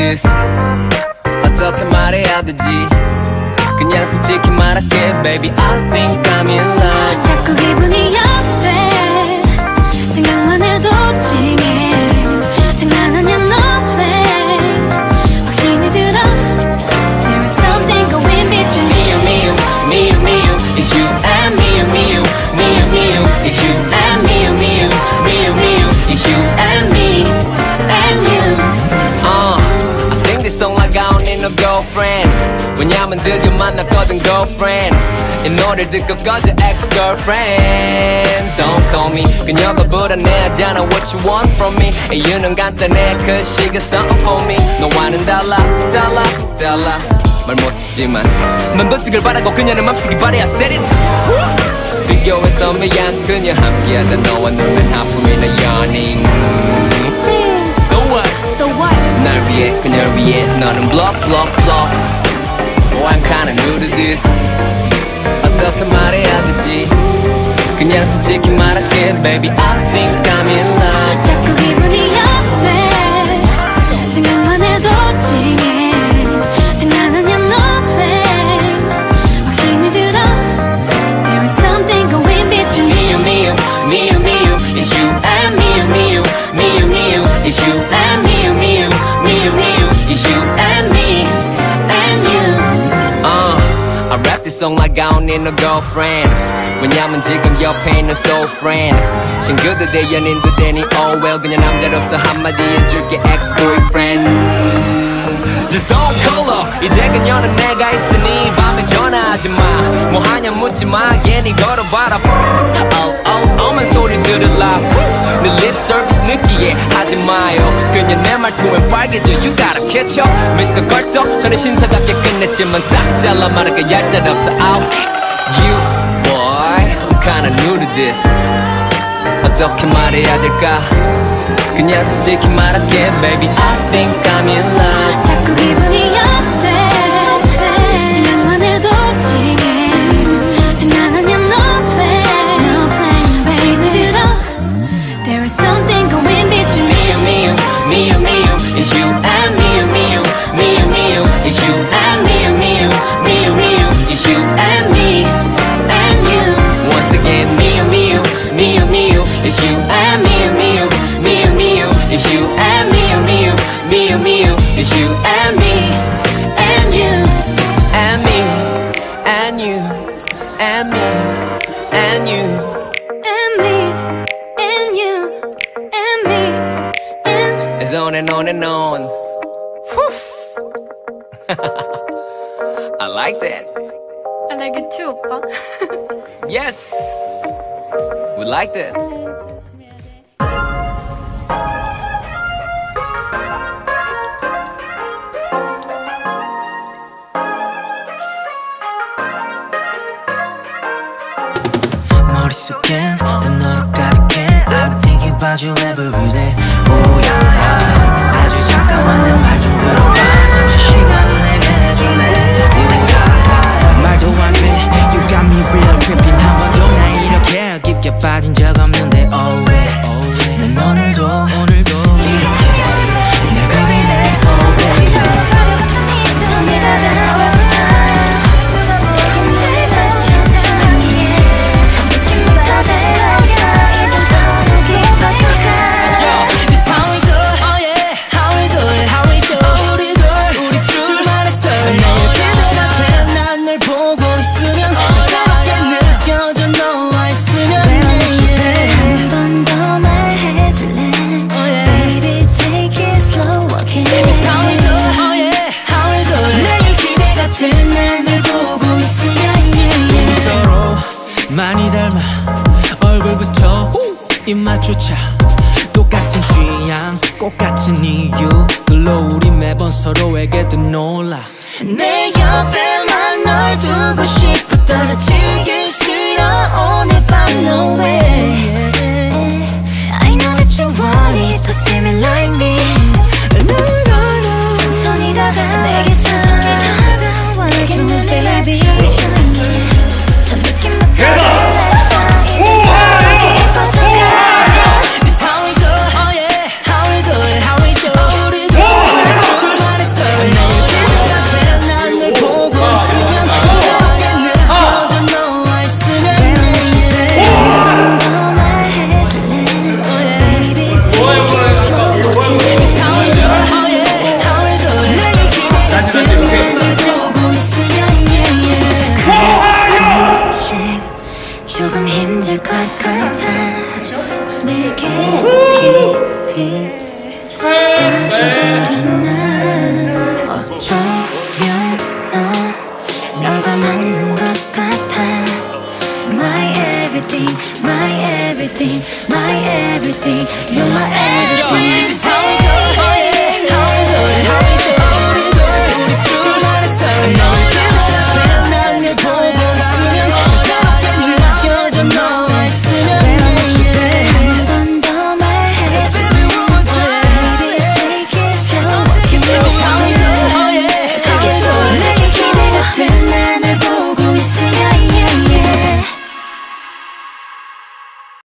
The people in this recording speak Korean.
this 어떻게 말해야 되지 그냥 솔직히 말할게 baby I think I'm in love 자꾸 기분이 업돼 생각만 해도 찡해 장난 아니야 no play 확신이 들어 There is something going between me and me It's you and me and me It's you and me and me It's you and me and you I sing this song like I don't need no girlfriend 왜냐면 드디어 만났거든 girlfriend 이 노래를 듣고 꺼져 ex-girlfriends Don't call me 그녀가 불안해하잖아 What you want from me 이유는 간단해 Cause she got something for me 너와는 달라 말 못했지만 넌 번식을 바라고 그녀는 맘쓰기 바래 I said it 비교해서 미안 그녀 함께하다 너와 놀면 하품이 나 yearning So what? So what? 날 위해 그녀를 위해 너는 block Oh I'm kinda new to this 어떻게 말해야 되지 그냥 솔직히 말할게 Baby I think I'm in love 자꾸 기분이 업돼 생각만 해도 찡해 장난 아니야 no play 확신이 들어 There is something going between me and me It's you and me and me It's you and me and me It's you and me and you I rap this song like I don't need no girlfriend 왜냐면 지금 옆에 있는 soul friend 친구들 대 연인들 되니 oh well 그냥 남자로서 한마디 해줄게 ex-boyfriend Just don't call her 이제 그녀는 내가 있으니 밤에 전화하지마 뭐하냐 묻지마 괜히 걸어봐라 엄한 소리 들을라 내 lip service 느끼해 하지마요 그녀 내 말투엔 빨개져 You gotta catch up Mr. 걸떡 전에 신사답게 끝냈지만 딱 잘라 말할까 얄짤없어 out You boy I'm kinda new to this 어떻게 말해야 될까 그냥 솔직히 말할게 Baby I think I'm in love 자꾸 기분이 업돼 생각만 해도 찡해 장난 아니야 no play 확신이 들어 There is something going between me and me It's you and me and me It's you and me and me It's you and me and you Once again me and me It's you and me and me It's you and me and me It's you and me and you and me and you and me and you and me and you and me and It's on and on and on Whew. I like that I like it too 오빠 Yes We like that 머릿속엔 다 너로 가득해 I'm thinking about you every day Oh yeah, yeah. 아주 잠깐만 내 말 좀 들어봐 잠시 시간을 내게 내줄래 Oh yeah, yeah. 말도 안 돼 You got me real creeping 한 번도 나 이렇게 깊게 빠진 적 없는데 Oh yeah 난 오늘도 이렇게 날 고민해 Oh baby 네가 나왔어 많이 닮아 얼굴부터 입맛조차 똑같은 취향 똑같은 이유 글로 우리 매번 서로에게도 놀라 내 옆에만 널 두고 싶어 떨어지기 싫어 오늘 밤 no way I know that you want it to see me like me 천천히 다가와 내게 천천히 다가와 내게 눈을 맞춰 저 느낌만 이